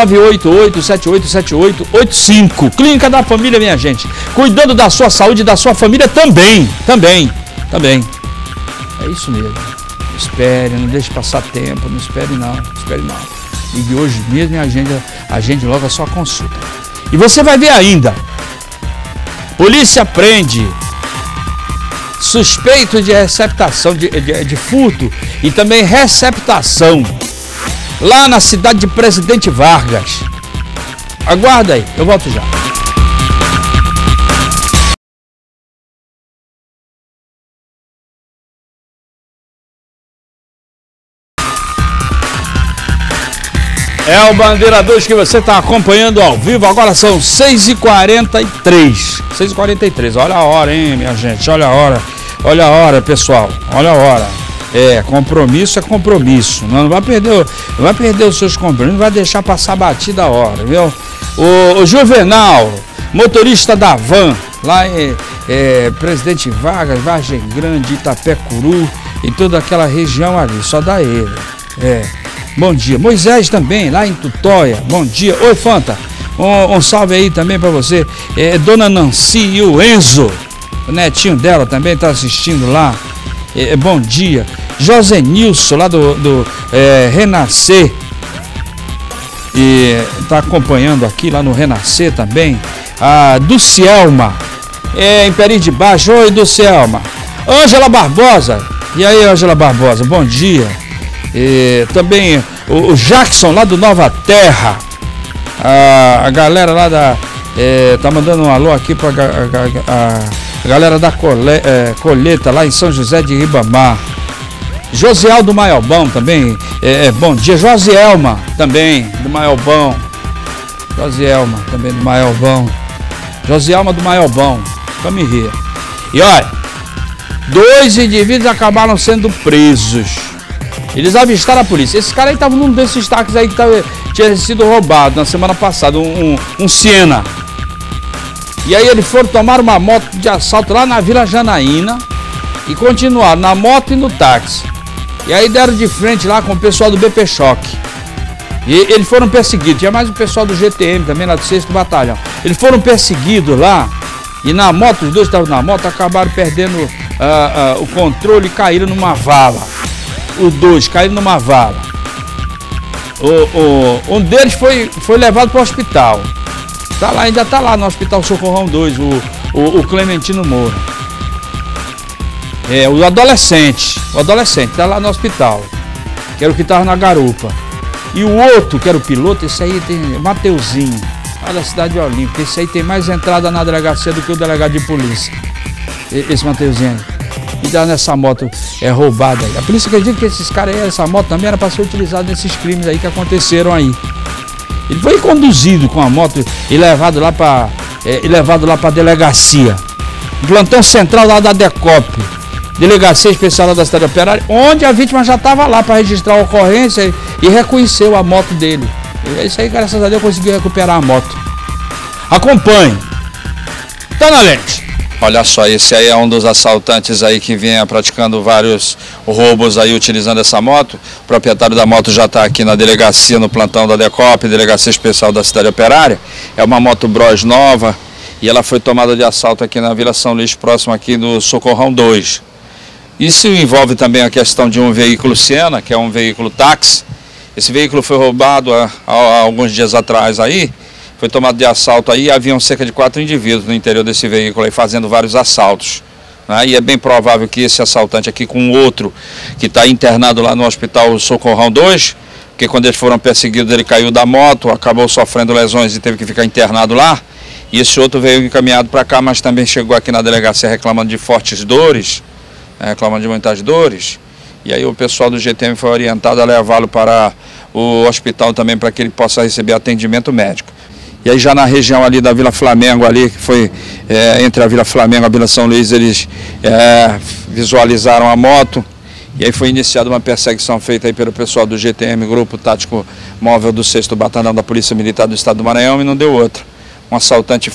988-787885. Clínica da Família, minha gente. Cuidando da sua saúde e da sua família também. Também. É isso mesmo. Não espere, não deixe passar tempo. Não espere não. Ligue hoje mesmo e agende logo a sua consulta. E você vai ver ainda. Polícia prende suspeito de receptação, de furto e também receptação lá na cidade de Presidente Vargas. Aguarda aí, eu volto já. É o Bandeira 2 que você está acompanhando ao vivo. Agora são 6h43. 6h43. Olha a hora, hein, minha gente? Olha a hora. Olha a hora, pessoal. Olha a hora. Compromisso é compromisso. Não vai perder os seus compromissos. Não vai deixar passar batida a hora, viu? O Juvenal, motorista da van, lá em Presidente Vargas, Vargem Grande, Itapecuru, e toda aquela região ali. Só dá ele. Bom dia. Moisés também, lá em Tutóia. Bom dia. Oi, Fanta. Um salve aí também para você. Dona Nancy e o Enzo. O netinho dela também está assistindo lá. Bom dia. José Nilson, lá do Renascer. E está acompanhando aqui lá no Renascer também. A Dulcielma. Em Peri de Baixo. Oi, Dulcielma. Ângela Barbosa. E aí, Ângela Barbosa. Bom dia. Também o Jackson lá do Nova Terra, a galera lá tá mandando um alô aqui para a galera da Colheita lá em São José de Ribamar. Josiel do Maiobão também, bom dia. Josielma também do Maiobão. Josialma do Maiobão, Camirria. E olha, 2 indivíduos acabaram sendo presos. Eles avistaram a polícia. Esses caras aí estavam num desses táxis aí que tinha sido roubado na semana passada, um Siena. E aí eles foram tomar uma moto de assalto lá na Vila Janaína e continuaram na moto e no táxi. E aí deram de frente lá com o pessoal do BP Choque. E eles foram perseguidos. Tinha mais o pessoal do GTM também, lá do 6º Batalhão. Eles foram perseguidos lá e na moto, os dois estavam na moto, acabaram perdendo o controle e caíram numa vala. Os 2 caíram numa vala. Um deles foi levado para o hospital. Ainda está lá no Hospital Socorrão 2, o Clementino Moura. O adolescente está lá no hospital, que era o que estava na garupa. E o outro, que era o piloto, esse aí tem Mateuzinho, lá da cidade de Olímpia. Esse aí tem mais entrada na delegacia do que o delegado de polícia. Esse Mateuzinho aí. E tá nessa moto roubada aí. A polícia acredita que esses caras aí, essa moto também era para ser utilizada nesses crimes aí que aconteceram aí. Ele foi conduzido com a moto e levado lá para a delegacia. Plantão central lá da DECOP, Delegacia Especial da Cidade Operária, onde a vítima já estava lá para registrar a ocorrência e reconheceu a moto dele. E isso aí, graças a Deus, conseguiu recuperar a moto. Acompanhe. Tá na lente. Olha só, esse aí é um dos assaltantes aí que vinha praticando vários roubos aí utilizando essa moto. O proprietário da moto já está aqui na delegacia, no plantão da DECOP, Delegacia Especial da Cidade Operária. É uma moto Bros nova e ela foi tomada de assalto aqui na Vila São Luís, próximo aqui do Socorrão 2. Isso envolve também a questão de um veículo Siena, que é um veículo táxi. Esse veículo foi roubado há alguns dias atrás aí. Foi tomado de assalto aí, haviam cerca de 4 indivíduos no interior desse veículo aí fazendo vários assaltos. Né? E é bem provável que esse assaltante aqui com outro que está internado lá no Hospital Socorrão 2, porque quando eles foram perseguidos ele caiu da moto, acabou sofrendo lesões e teve que ficar internado lá. E esse outro veio encaminhado para cá, mas também chegou aqui na delegacia reclamando de fortes dores, reclamando de muitas dores. E aí o pessoal do GTM foi orientado a levá-lo para o hospital também para que ele possa receber atendimento médico. E aí já na região ali da Vila Flamengo, ali, que foi entre a Vila Flamengo e a Vila São Luís, eles visualizaram a moto. E aí foi iniciada uma perseguição feita aí pelo pessoal do GTM, Grupo Tático Móvel do 6º Batalhão da Polícia Militar do Estado do Maranhão, e não deu outra. Um assaltante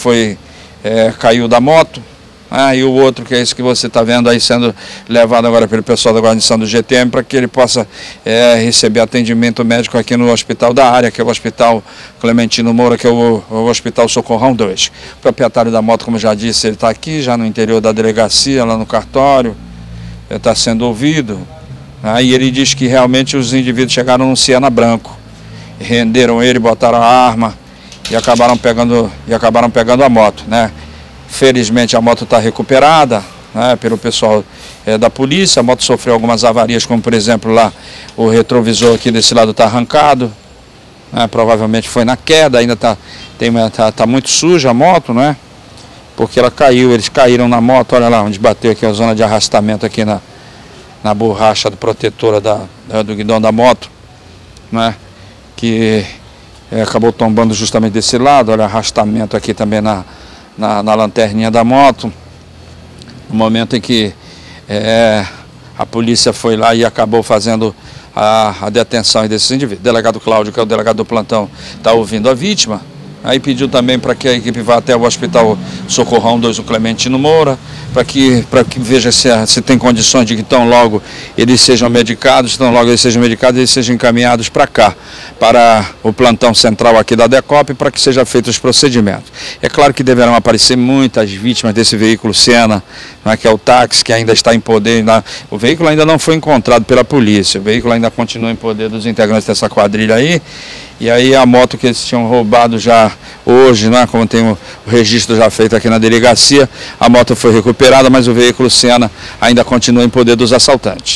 caiu da moto. E o outro, que é esse que você está vendo aí sendo levado agora pelo pessoal da guarnição do GTM para que ele possa receber atendimento médico aqui no hospital da área, que é o Hospital Clementino Moura, que é o Hospital Socorrão 2. O proprietário da moto, como já disse, ele está aqui já no interior da delegacia, lá no cartório, está sendo ouvido. E ele diz que realmente os indivíduos chegaram num Siena branco, renderam ele, botaram a arma e acabaram pegando a moto, né? Felizmente a moto está recuperada, né, pelo pessoal da polícia. A moto sofreu algumas avarias, como por exemplo lá o retrovisor aqui desse lado está arrancado, né, provavelmente foi na queda, ainda tá muito suja a moto, né, porque ela caiu, eles caíram na moto, olha lá onde bateu aqui a zona de arrastamento aqui na borracha protetora do guidão da moto, né, que acabou tombando justamente desse lado. Olha, arrastamento aqui também na lanterninha da moto, no momento em que a polícia foi lá e acabou fazendo a detenção desses indivíduos. O delegado Cláudio, que é o delegado do plantão, está ouvindo a vítima, aí pediu também para que a equipe vá até o Hospital Socorrão 2, o Clementino Moura, para que veja se tem condições de que tão logo eles sejam medicados, eles sejam encaminhados para cá, para o plantão central aqui da DECOP, para que sejam feitos os procedimentos. É claro que deverão aparecer muitas vítimas desse veículo Siena, né, que é o táxi, que ainda está em poder. O veículo ainda não foi encontrado pela polícia, o veículo ainda continua em poder dos integrantes dessa quadrilha aí. E aí a moto que eles tinham roubado já hoje, né, como tem o registro já feito aqui na delegacia, a moto foi recuperada, mas o veículo Siena ainda continua em poder dos assaltantes.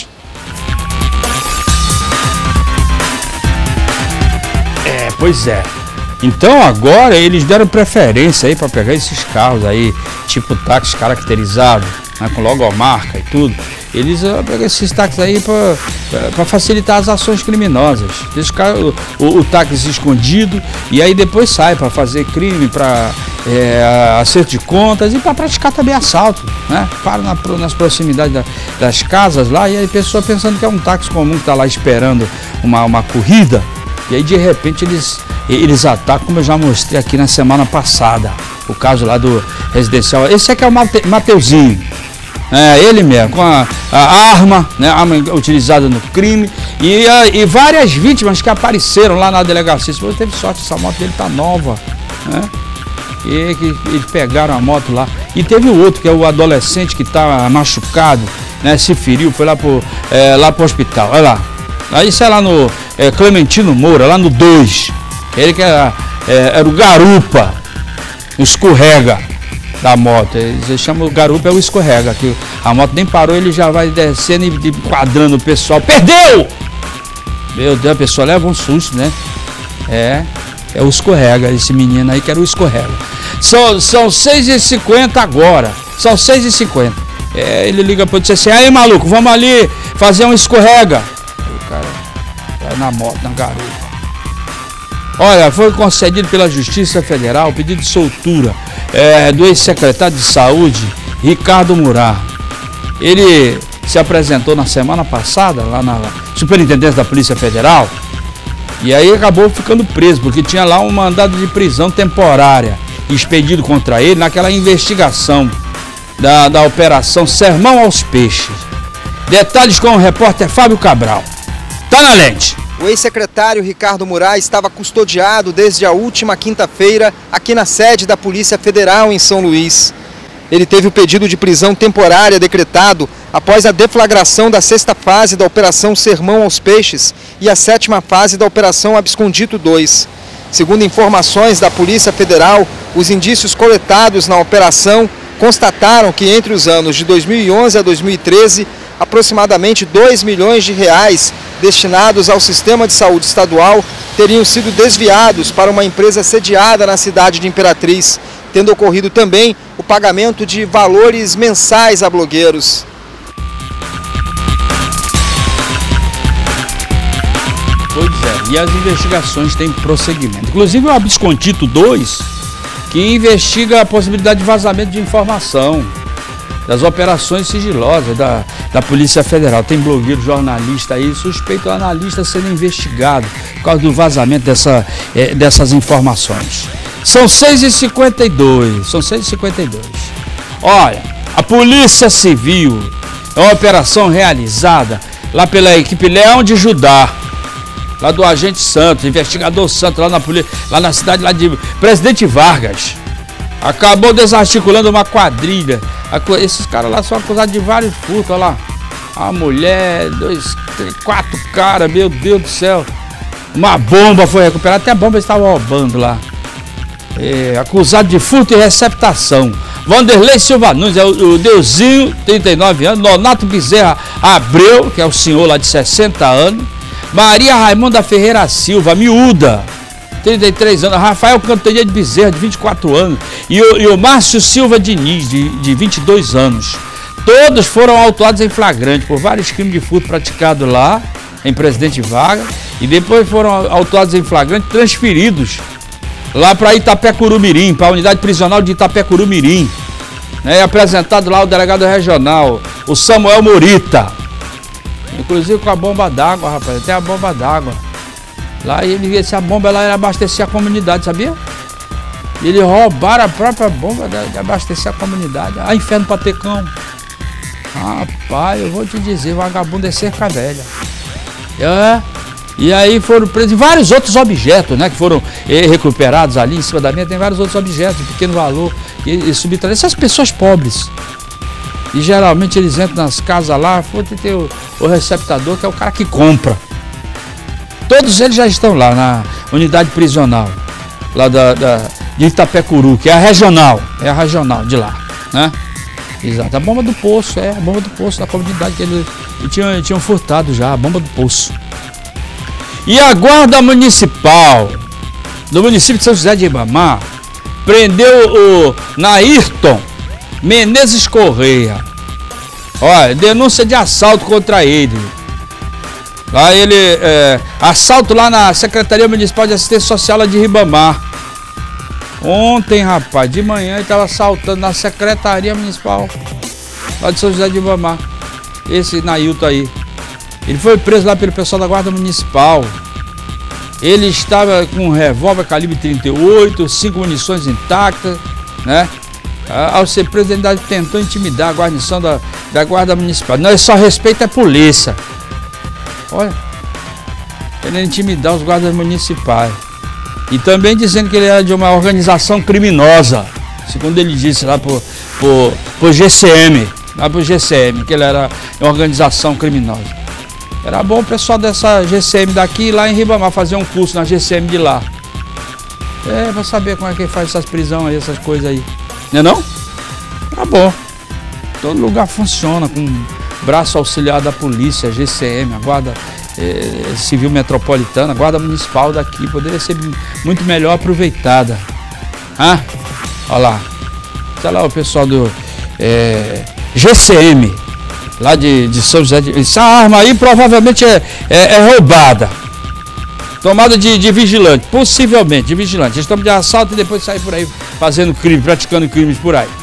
Pois é. Então agora eles deram preferência aí para pegar esses carros aí, tipo táxi caracterizado, né, com logomarca e tudo. Eles pegam esses táxis aí para facilitar as ações criminosas. Deixa o táxi escondido e aí depois sai para fazer crime, para acerto de contas e para praticar também assalto, né? Para nas proximidades das casas lá, e aí a pessoa pensando que é um táxi comum que está lá esperando uma corrida, e aí de repente eles atacam, como eu já mostrei aqui na semana passada, o caso lá do residencial. Esse aqui é o Mateuzinho. É, ele mesmo, com a arma, né, arma utilizada no crime, e várias vítimas que apareceram lá na delegacia. Se você teve sorte, essa moto dele tá nova, né? E eles pegaram a moto lá. E teve o outro, que é o adolescente que tá machucado, né, se feriu, foi lá pro hospital. Olha lá. Aí isso é lá no Clementino Moura, lá no 2. Ele que era o garupa, o escorrega da moto. Eles chamam o garupa, é o escorrega, que a moto nem parou, ele já vai descendo e enquadrando o pessoal. Perdeu! Meu Deus, a pessoa leva um susto, né? É o escorrega, esse menino aí que era o escorrega. São 6h50 agora, são 6h50. Ele liga para você assim: aí maluco, vamos ali fazer um escorrega. O cara vai na moto, na garupa. Olha, foi concedido pela Justiça Federal o pedido de soltura do ex-secretário de Saúde, Ricardo Murat. Ele se apresentou na semana passada lá na Superintendência da Polícia Federal e aí acabou ficando preso, porque tinha lá um mandado de prisão temporária expedido contra ele naquela investigação da Operação Sermão aos Peixes. Detalhes com o repórter Fábio Cabral. Tá na lente. O ex-secretário Ricardo Murat estava custodiado desde a última quinta-feira aqui na sede da Polícia Federal em São Luís. Ele teve o pedido de prisão temporária decretado após a deflagração da 6ª fase da Operação Sermão aos Peixes e a 7ª fase da Operação Abscondito 2. Segundo informações da Polícia Federal, os indícios coletados na operação constataram que entre os anos de 2011 a 2013, aproximadamente R$2 milhões destinados ao sistema de saúde estadual teriam sido desviados para uma empresa sediada na cidade de Imperatriz, tendo ocorrido também o pagamento de valores mensais a blogueiros. Pois é, e as investigações têm prosseguimento. Inclusive o Abscondito 2, que investiga a possibilidade de vazamento de informação das operações sigilosas da Polícia Federal. Tem blogueiro, jornalista aí, suspeito analista sendo investigado por causa do vazamento dessas informações. São 6h52, são 6h52. Olha, a Polícia Civil é uma operação realizada lá pela equipe Leão de Judá, lá do agente Santos, investigador Santos, lá na polícia, lá na cidade lá de Presidente Vargas. Acabou desarticulando uma quadrilha. Esses caras lá são acusados de vários furtos, olha lá. A mulher, 4 caras, meu Deus do céu. Uma bomba foi recuperada, até a bomba estava roubando lá. Acusado de furto e receptação. Vanderlei Silva Nunes, é o Deusinho, 39 anos. Nonato Bezerra Abreu, que é o senhor lá de 60 anos. Maria Raimunda Ferreira Silva, miúda, 33 anos. Rafael Cantanhede de Bezerra, de 24 anos. E o Márcio Silva Diniz, de 22 anos. Todos foram autuados em flagrante por vários crimes de furto praticados lá em Presidente Vargas. E depois foram autuados em flagrante, transferidos lá para Itapecuru-Mirim, para a unidade prisional de Itapecuru-Mirim. E apresentado lá o delegado regional, o Samuel Morita. Inclusive com a bomba d'água, rapaz, até a bomba d'água. Lá a bomba lá era abastecer a comunidade, sabia? Eles roubaram a própria bomba de abastecer a comunidade. Ah, inferno pra ter cão. Rapaz, eu vou te dizer, vagabundo é cerca velha. E aí foram presos vários outros objetos, né? Que foram recuperados ali em cima da minha. Tem vários outros objetos de pequeno valor e subtraíram. Essas pessoas pobres. E geralmente eles entram nas casas lá, tem o receptador, que é o cara que compra. Todos eles já estão lá na unidade prisional, lá de Itapecuru, que é a regional de lá, né? Exato, a bomba do poço, a bomba do poço da comunidade que eles tinham furtado já, a bomba do poço. E a Guarda Municipal do município de São José de Ribamar prendeu o Nairton Menezes Correia. Olha, denúncia de assalto contra ele. Lá ele, assalto lá na Secretaria Municipal de Assistência Social lá de Ribamar. Ontem, rapaz, de manhã ele estava assaltando na Secretaria Municipal lá de São José de Ribamar. Esse Nailton aí. Ele foi preso lá pelo pessoal da Guarda Municipal. Ele estava com um revólver calibre 38, 5 munições intactas, né? Ao ser preso, ele ainda tentou intimidar a guarnição da Guarda Municipal. Não, ele só respeita a polícia. Olha, querendo intimidar os guardas municipais. E também dizendo que ele era de uma organização criminosa, segundo ele disse lá pro GCM, que ele era uma organização criminosa. Era bom o pessoal dessa GCM daqui lá em Ribamar fazer um curso na GCM de lá. Pra saber como é que faz essas prisões aí, essas coisas aí. Não é não? Tá bom. Todo lugar funciona com braço auxiliar da polícia, GCM, a Guarda Civil Metropolitana, a Guarda Municipal daqui, poderia ser muito melhor aproveitada. Olha lá. Tá lá o pessoal do GCM, lá de São José. Essa arma aí provavelmente é roubada. Tomada de vigilante, possivelmente de vigilante. Eles tomam de assalto e depois saem por aí fazendo crime, praticando crimes por aí.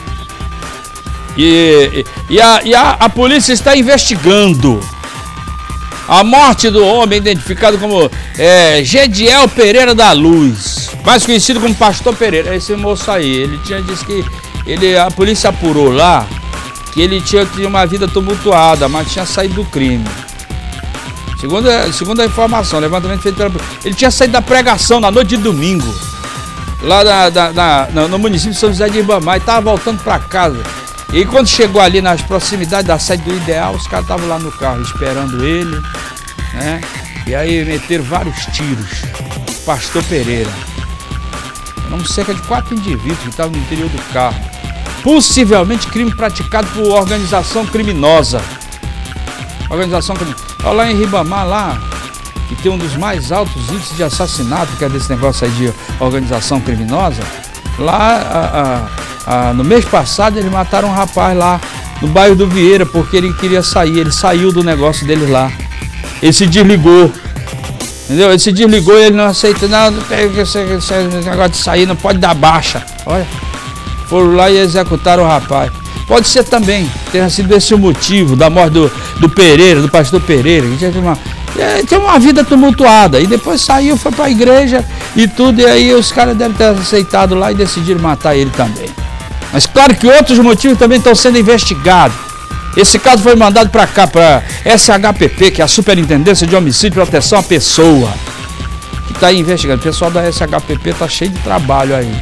E a polícia está investigando a morte do homem identificado como Gediel Pereira da Luz, mais conhecido como Pastor Pereira. Esse moço aí, ele disse que a polícia apurou lá que ele tinha uma vida tumultuada, mas tinha saído do crime. Segundo a informação, levantamento feito pela polícia, ele tinha saído da pregação na noite de domingo, lá no município de São José de Ribamar, e estava voltando para casa. E quando chegou ali nas proximidades da sede do Ideal, os caras estavam lá no carro esperando ele, né? E aí meteram vários tiros. Pastor Pereira. Eram cerca de 4 indivíduos que estavam no interior do carro. Possivelmente crime praticado por organização criminosa. Organização criminosa. Olha lá em Ribamar, lá, que tem um dos mais altos índices de assassinato, que é desse negócio aí de organização criminosa. Lá, no mês passado, eles mataram um rapaz lá no bairro do Vieira, porque ele queria sair. Ele saiu do negócio dele lá. Ele se desligou. Entendeu? Ele se desligou e ele não aceita. Não, esse negócio de sair, não pode dar baixa. Olha. Foram lá e executaram o rapaz. Pode ser também, tenha sido esse o motivo da morte do Pereira, do pastor Pereira, que tinha uma vida tumultuada. E depois saiu, foi para a igreja e tudo, e aí os caras devem ter aceitado lá e decidiram matar ele também. Mas claro que outros motivos também estão sendo investigados. Esse caso foi mandado para cá, para SHPP, que é a Superintendência de Homicídio e Proteção à Pessoa, que está aí investigando. O pessoal da SHPP está cheio de trabalho aí.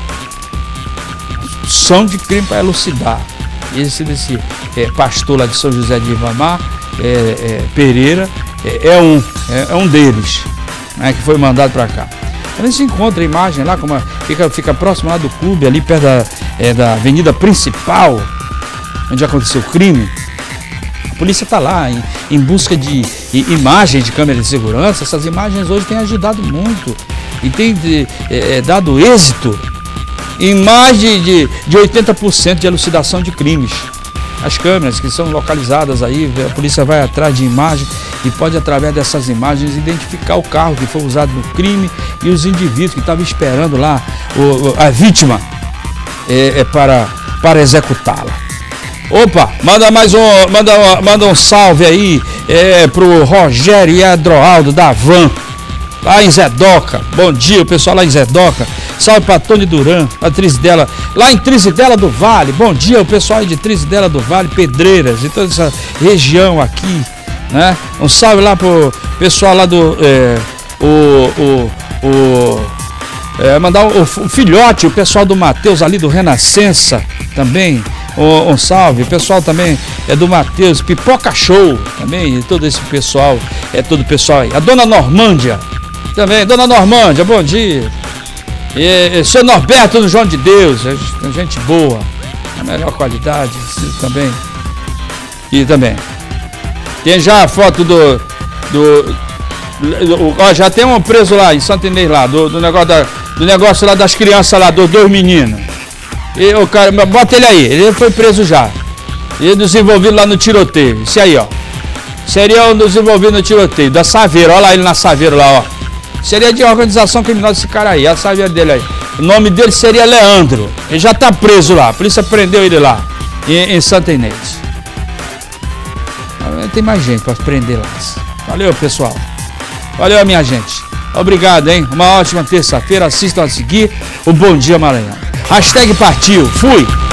São de crime para elucidar. Esse pastor lá de São José de Ribamar, Pereira, é um deles, né, que foi mandado para cá. Também se encontra a imagem lá, como fica próximo lá do clube, ali perto da avenida principal, onde aconteceu o crime. A polícia está lá em busca de imagens de câmera de segurança. Essas imagens hoje têm ajudado muito e tem dado êxito em mais de 80% de elucidação de crimes. As câmeras que são localizadas aí, a polícia vai atrás de imagem e pode, através dessas imagens, identificar o carro que foi usado no crime e os indivíduos que estavam esperando lá a vítima para executá-la. Opa, manda um salve aí pro Rogério e Adroaldo da Van, lá em Zedoca. Bom dia, o pessoal lá em Zedoca. Salve para Tony Duran, a Trizidela, lá em Trizidela do Vale. Bom dia, o pessoal aí de Trizidela do Vale, Pedreiras e toda essa região aqui, né? Um salve lá pro pessoal lá do mandar o filhote, o pessoal do Mateus ali do Renascença também. Um salve, o pessoal também do Mateus, Pipoca Show também, todo esse pessoal, todo o pessoal aí. A Dona Normândia também, Dona Normândia, bom dia. E seu Norberto do João de Deus, gente boa, a melhor qualidade também. E também tem já a foto já tem um preso lá em Santo Inês lá, do negócio lá das crianças lá, dos 2 meninos. E o cara, bota ele aí, ele foi preso já. Ele desenvolvido lá no tiroteio. Esse aí, ó. seria um dos envolvidos no tiroteio, da Saveiro, olha lá ele na Saveiro lá, ó. Seria de organização criminosa esse cara aí, a Saveiro dele aí. O nome dele seria Leandro, ele já tá preso lá, a polícia prendeu ele lá, em Santa Inês. Tem mais gente para prender lá. Valeu, pessoal. Valeu, minha gente. Obrigado, hein? Uma ótima terça-feira. Assistam a seguir o Bom Dia Maranhão. #partiu. Fui.